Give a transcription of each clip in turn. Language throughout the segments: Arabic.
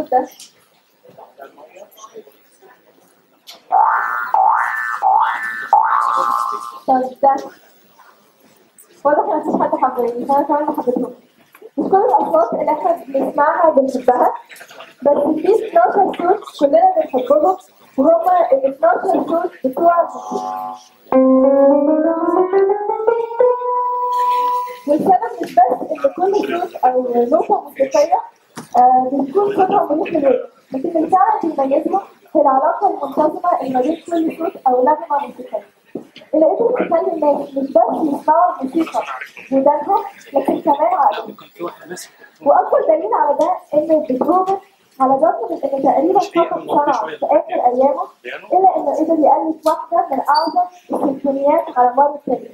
الصوت ده؟ طب ده واضح ان مفيش حد حبيبي، فانا كمان ما حبيتهمش. مش كل الاصوات اللي احنا بنسمعها بنحبها، بس في 12 صوت كلنا بنحبهم، وهما ال 12 صوت بتوع الموسيقى. والسبب مش بس ان كل صوت او نوتة موسيقية بتكون صوتها مريح للودن، لكن الفعل اللي بيميزهم هي العلاقة المنتظمة اللي ما بين كل صوت او نغمة موسيقية. اللي قدرت تخلي الناس مش بس يسمعوا الموسيقى بودانهم لكن كمان عقلهم. واكبر دليل على ده ان بيتهوفن على الرغم من انه تقريبا فقط صنع في اخر ايامه الا انه قدر يالف واحده من اعظم السيمفونيات على مر التاريخ.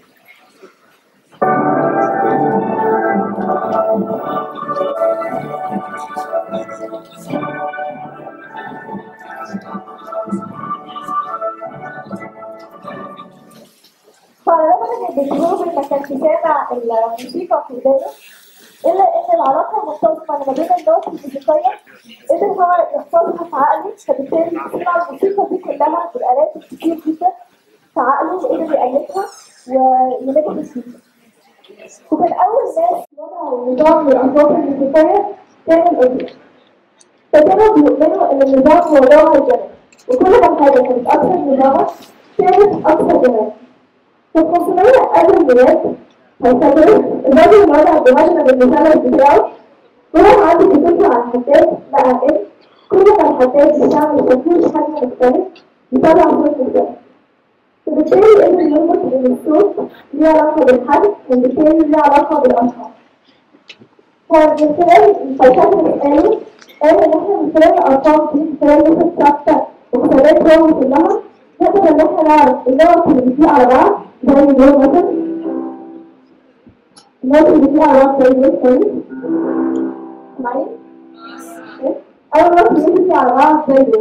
فعلى الرغم ان بيتهوفن ما كانش سامع الموسيقى في ودانه الا ان العلاقه المنتظمه ما بين النوت الموسيقيه قدر هو يحفظها في عقله، فبالتالي سمع الموسيقى دي كلها بالالات الكتير جدا في عقله وقدر يألفها ويمد فيها. وكان اول ناس وضعوا نظام للاصوات الموسيقيه كان الاوبرا. فكانوا بيؤمنوا ان النظام هو جوهر الجمال، وكل ما الحاجه كانت اكثر نظاما كانت اكثر جمال. في 500 قبل الميلاد هيفكر الراجل وضع جهازنا بالمثلث بتاعه، وهو عنده فكرة عن الحداد لقى ان كل ما الحداد بتعمل تفكير حجم مختلف يطلع صوت مختلف. فبالتالي قدر يربط ان الصوت ليه علاقة بالحجم وبالتالي ليه علاقة بالأشخاص. فمن خلال الفلسفة اللي قالوا ان احنا من خلال الارقام دي من خلال نسب ثابتة وحسابات هو كلها نقدر ان احنا نعرف النقط اللي بتيجي على بعض زي دول مثلا النقط اللي بتيجي على بعض زي دول كويس معايا؟ أول نقط اللي بتيجي على بعض زي دول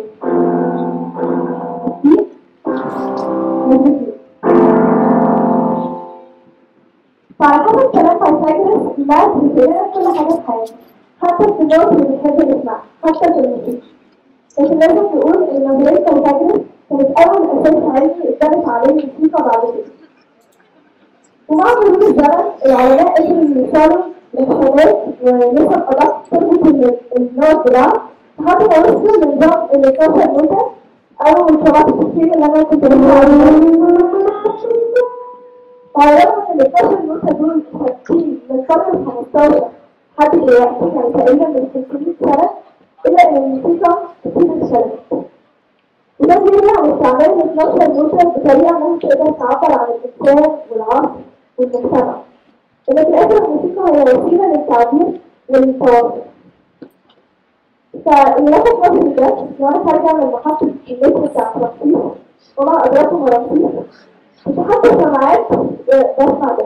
دي فعلى حسب كلام فايثاغورس الماث بيسألنا كل حاجة في حياتنا، حتى في النقط اللي بنحب نسمعها، حتى في الموسيقى. لكن لازم نقول إن نظرية فايثاغورس كانت أول أساس علمي اتبنت عليه الموسيقى بعد كده. ومع مرور الزمن العلماء قدروا يوصلوا لحسابات ونسب أدق تربط النوت ببعض لحد ما وصلوا لنظام ال 12 نوتة أو شبكة التفكير اللي أنا كنت بقول عليها. وعلى الرغم من ال 12 نوتة دول ثابتين من القرن ال 15 لحد دلوقتي يعني تقريبا من 500 سنة إلا إن الموسيقى كتير اتشالت. وده بيرجع لاستعمال ال 12 نوتة بطريقة إنها تقدر تعبر عن الإنسان والعصر والمجتمع. إن في الآخر الموسيقى هي وسيلة للتعبير والتواصل. فاللي لفت نظري ده وأنا خارجة من محطة المترو بتاع رمسيس ومع أدراكم رمسيس كنت حاطة سماعات بسمع ده.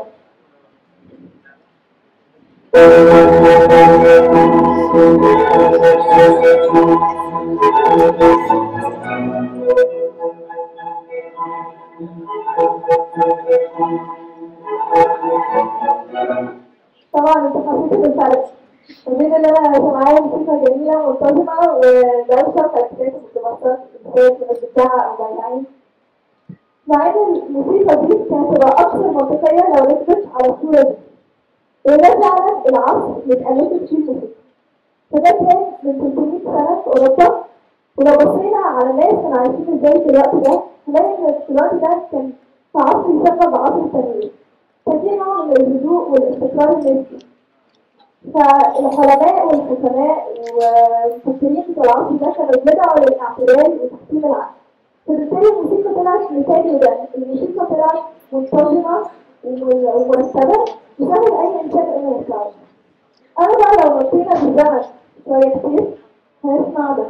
طبعا انتوا حسيتوا بالفرق ما بين ان انا سمعايا موسيقى جميله منتظمه ودوشه فاكسات ومتبسط ازاي بتاعها او بايعين، مع ان الموسيقى دي كانت تبقى اكثر منطقيه لو ركبت على الصوره دي، وده فعلا العصر اللي اتألفت فيه الموسيقى. فده كان من 300 سنه في اوروبا، ولو بصينا على ناس كانوا عايشين ازاي في الوقت ده هنلاقي ان في الوقت ده كان في عصر يسمى بعصر التنوير. كان في نوع من الهدوء والاستقرار النفسي. فالعلماء والحكماء والمفكرين في العصر ده كانوا بيدعوا للاعتدال وتحسين العقل. فبالتالي الموسيقى طلعت مثال لده، الموسيقى طلعت منتظمه ومرتبه يسهل اي انسان انه يسمعها. انا بقى لو نطينا بالزمن شويه كتير هنسمع ده.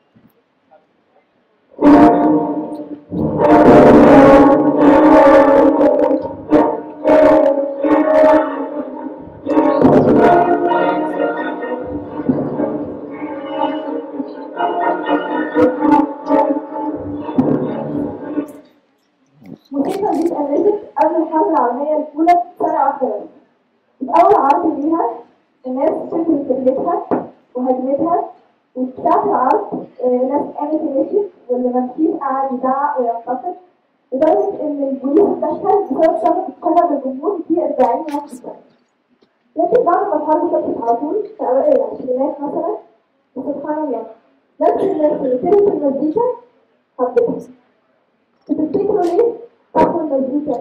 الموسيقى دي اتألفت قبل الحرب العالمية الأولى بسنة واحدة بس. في أول عرض ليها الناس شكلت كلمتها وهجمتها وفي ساعة العرض ناس قامت مشيت واللي مفيش قعد يزعق وينتصر لدرجة إن البوليس اتدخل بسبب شغف قلب الجمهور في 40 واحد. لكن بعد ما الحرب خلصت على طول في أوائل العشرينات مثلا سبحان الله نفس الناس اللي كانت المزيكا حبتها. تفتكروا ليه حبوا المزيكا؟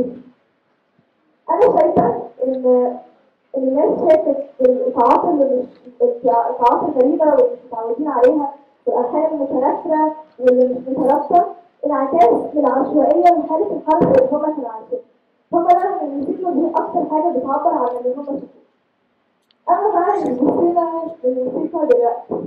أنا شايفة إن الناس شافت الإيقاعات اللي مش الإيقاعات الغريبة واللي مش متعودين عليها والألحان المتناثرة واللي مش مترابطة انعكاس للعشوائية وحالة الحرب اللي هما كانوا عايشينها. هما لقوا إن الموسيقى دي أكتر حاجة بتعبر عن اللي هما شافوه. أما بقى اللي بيبصينا للموسيقى دلوقتي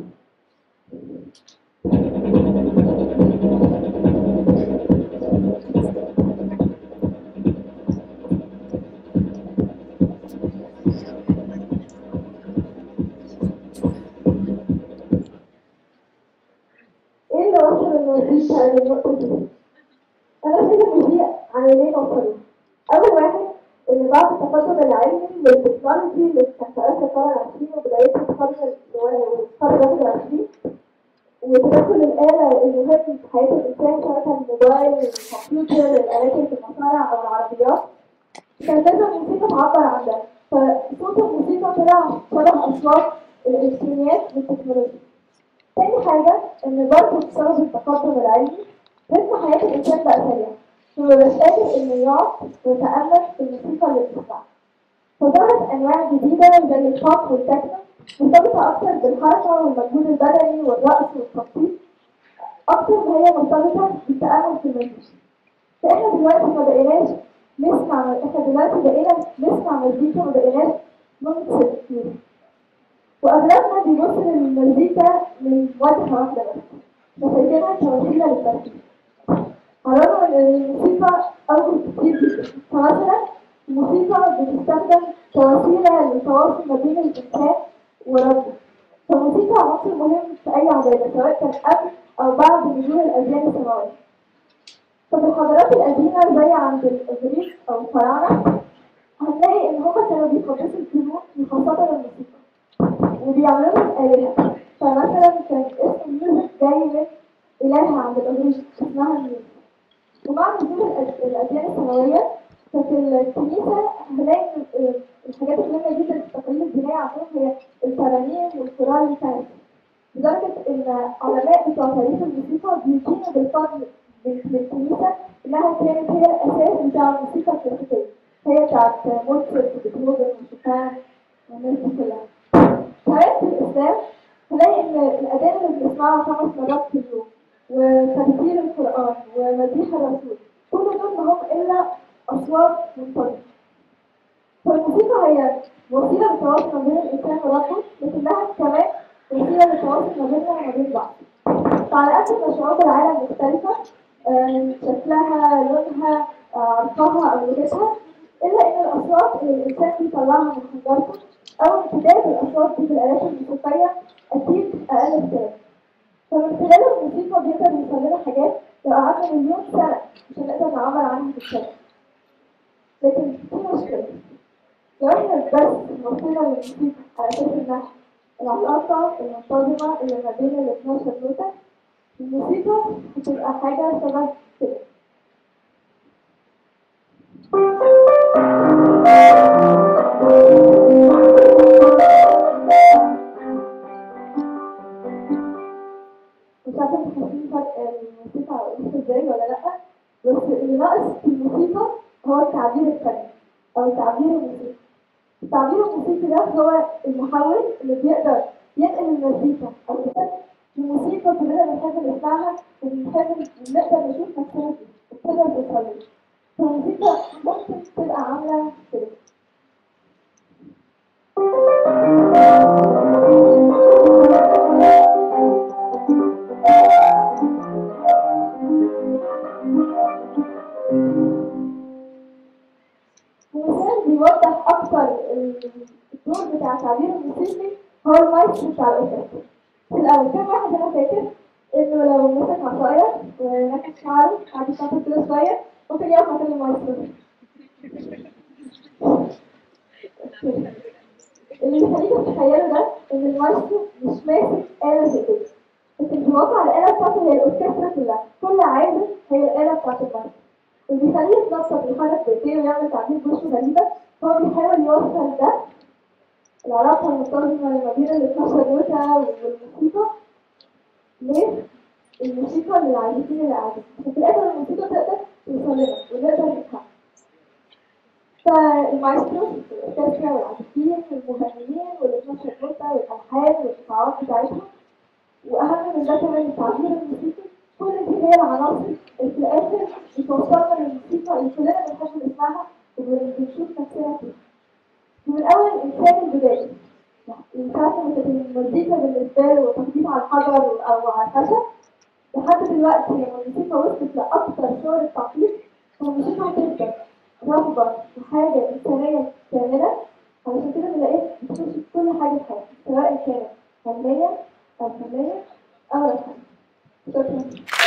ايه اللي وصل المزيكا للنقطة دي؟ أنا شايفة إن دي عاملين وصلوا. أول واحد إن بعد التقدم العلمي للتكنولوجي اللي كان في آخر القرن العشرين وبداية القرن الواحد والعشرين وتدخل الآلة المهمة في حياة الإنسان سواء كان الموبايل، الكمبيوتر، الآلات اللي في المصانع أو العربيات، كان لازم الموسيقى تعبر عن ده، فصوت الموسيقى طلع شبه أصوات الإلكترونيات والتكنولوجيا. تاني حاجة إن برضه بسبب التقدم العلمي رتم حياة الإنسان بقى سريع، فمبقاش قادر إنه يقعد ويتأمل في الموسيقى اللي بتسمعها. فظهرت أنواع جديدة زي البوب والتكنو مرتبطة أكتر بالحركة والمجهود البدني والرقص والتخطيط أكتر ما هي مرتبطة بالتأمل في المزيكا. فإحنا دلوقتي بقينا نسمع مزيكا ما بقيناش ننصت فيها. وأغلبنا بيبص للمزيكا من وجهة واحدة بس، شايفينها كوسيلة للتركيز. على الرغم من إن الموسيقى أوجه كتير جدا، فمثلا الموسيقى بتستخدم كوسيلة للتواصل ما بين الإنسان وربه. فالموسيقى عنصر مهم في أي عبادة سواء كان قبل أو بعد نزول الأديان السماوية. ففي الحضارات القديمة زي عند الإغريق أو الفراعنة هتلاقي إن هما كانوا بيقدسوا الفنون وخاصة الموسيقى وبيعملوا لهم آلهة. فمثلا كان اسم الميوزك جاي من إلهة عند الإغريق اسمها الميوزك. ومع نزول الأديان السماوية ففي الكنيسة هنلاقي الحاجات المهمة جدا في التقاليد الدينية عندهم هي الترانيم والقرآن الكنسي. لدرجة إن علماء بتوع تاريخ الموسيقى بيقيموا بالفضل للكنيسة إنها كانت هي الأساس بتاع الموسيقى الكلاسيكية، هي بتاعت موتسارت وبيتهوفن وشوبان والناس دي كلها. كمان في الإسلام هنلاقي إن الأذان اللي بنسمعها 5 مرات في اليوم وتفسير القرآن ومديح الرسول كل دول ما هم إلا أصوات منتظمة. فالموسيقى هي وسيلة للتواصل ما بين الإنسان وربه، لكنها كمان وسيلة للتواصل ما بيننا وما بين بعض. فعلى قد ما شعوب العالم مختلفة شكلها، لونها، عرقها أو لغتها، إلا إن الأصوات اللي الإنسان بيطلعها من حنجرته أو امتداد الأصوات دي بالآلات الموسيقية أكيد أقل اختلاف. فمن خلال الموسيقى بيقدر يوصل لنا حاجات لو قعدنا مليون سنة مش هنقدر نعبر عنها بالكلام. لكن في مشكلة، لو احنا بس وصلنا للموسيقى على أساس إنها العلاقة المنتظمة اللي ما بين ال 12 نوتة، الموسيقى هتبقى حاجة شبه كده. مش عارفة انتوا حاسين فرق الموسيقى عرفت ازاي ولا لأ، بس اللي ناقص في الموسيقى هو التعبير الفني أو التعبير الموسيقي. التعبير الموسيقي ده هو المحول اللي بيقدر ينقل المزيكا أو الفن لموسيقى كلنا بنحب نسمعها وبنحب نقدر نشوف نفسنا فيها وبتقدر توصل لنا. فالموسيقى ممكن تبقى عاملة كده. ومثال بيوضح أكتر الدور بتاع التعبير الموسيقي هو المايسترو بتاع الأوركسترا. في الأول كان واحد أنا فاكر إنه لو مسك عصاية ونكت شعره قعد يشطط كده شوية ممكن يقف مكان المايسترو. اللي يخليك تتخيله ده إن المايسترو مش ماسك آلة في إيديه، لكن الواقع الآلة بتاعته هي الأوركسترا كلها، كل عازف هي الآلة بتاعت المايسترو، وبيخليه يتنطط ويحرك بإيديه ويعمل تعبير بوشه غريبة، هو بيحاول يوصل ده العلاقة المنتظمة ما بين ال 12 نوتة والموسيقى للموسيقى للعازفين اللي قاعدين، عشان في الآخر الموسيقى تقدر توصل لنا ونقدر نفهمها. فالمايسترو الأوركسترا والعازفين والمغنيين وال 12 نوتة والألحان والإيقاعات بتاعتهم، وأهم من ده كمان التعبير الموسيقي، كل دي هي العناصر اللي في الآخر بتوصلنا للموسيقى اللي كلنا بنحب نسمعها وبنشوف نفسنا فيها. من أول الإنسان البدائي، الإنسان اللي كانت المزيكا بالنسبة له تخطيط على الحجر أو على الخشب، لحد دلوقتي لما الموسيقى وصلت لأكثر صور التعقيد، فالموسيقى هتفضل رغبة وحاجة إنسانية كاملة، علشان كده بنلاقيها بتخش في كل حاجة في حياتنا، سواء كانت فنية أو فنية أو رسمية. شكرا.